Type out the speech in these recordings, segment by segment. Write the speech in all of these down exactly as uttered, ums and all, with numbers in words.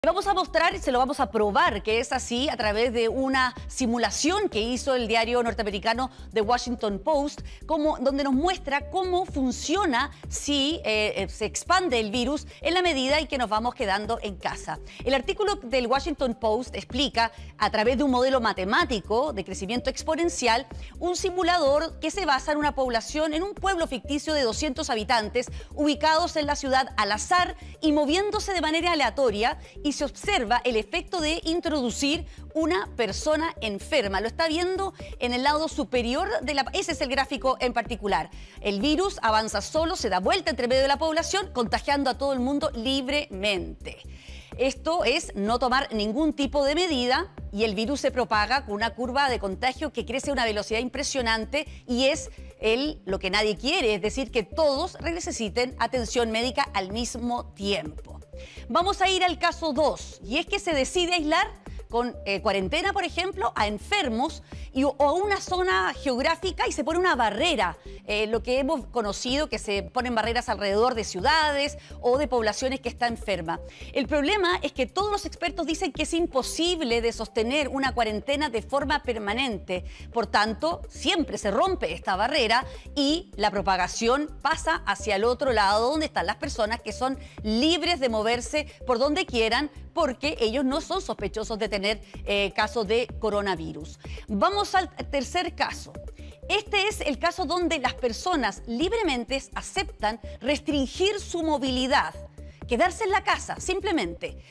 Vamos a mostrar y se lo vamos a probar que es así a través de una simulación que hizo el diario norteamericano The Washington Post, como, donde nos muestra cómo funciona si eh, se expande el virus en la medida en que nos vamos quedando en casa. El artículo del Washington Post explica a través de un modelo matemático de crecimiento exponencial un simulador que se basa en una población, en un pueblo ficticio de doscientos habitantes ubicados en la ciudad al azar y moviéndose de manera aleatoria, y se observa el efecto de introducir una persona enferma. Lo está viendo en el lado superior de la... Ese es el gráfico en particular. El virus avanza solo, se da vuelta entre medio de la población, contagiando a todo el mundo libremente. Esto es no tomar ningún tipo de medida y el virus se propaga con una curva de contagio que crece a una velocidad impresionante y es el, lo que nadie quiere, es decir, que todos necesiten atención médica al mismo tiempo. Vamos a ir al caso dos, y es que se decide aislar con eh, cuarentena, por ejemplo, a enfermos y, o a una zona geográfica y se pone una barrera, eh, lo que hemos conocido que se ponen barreras alrededor de ciudades o de poblaciones que está enferma. El problema es que todos los expertos dicen que es imposible de sostener una cuarentena de forma permanente. Por tanto, siempre se rompe esta barrera y la propagación pasa hacia el otro lado, donde están las personas que son libres de moverse por donde quieran, porque ellos no son sospechosos de tener eh, casos de coronavirus. Vamos al tercer caso. Este es el caso donde las personas libremente aceptan restringir su movilidad, quedarse en la casa, simplemente.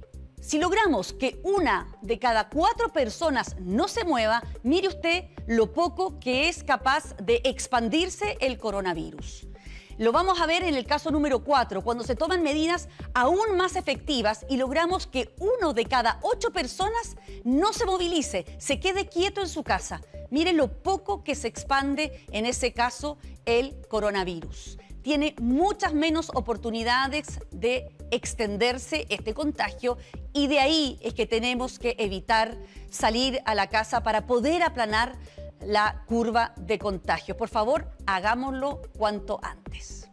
Si logramos que una de cada cuatro personas no se mueva, mire usted lo poco que es capaz de expandirse el coronavirus. Lo vamos a ver en el caso número cuatro, cuando se toman medidas aún más efectivas y logramos que uno de cada ocho personas no se movilice, se quede quieto en su casa. Miren lo poco que se expande en ese caso el coronavirus. Tiene muchas menos oportunidades de extenderse este contagio y de ahí es que tenemos que evitar salir a la casa para poder aplanar la curva de contagio. Por favor, hagámoslo cuanto antes.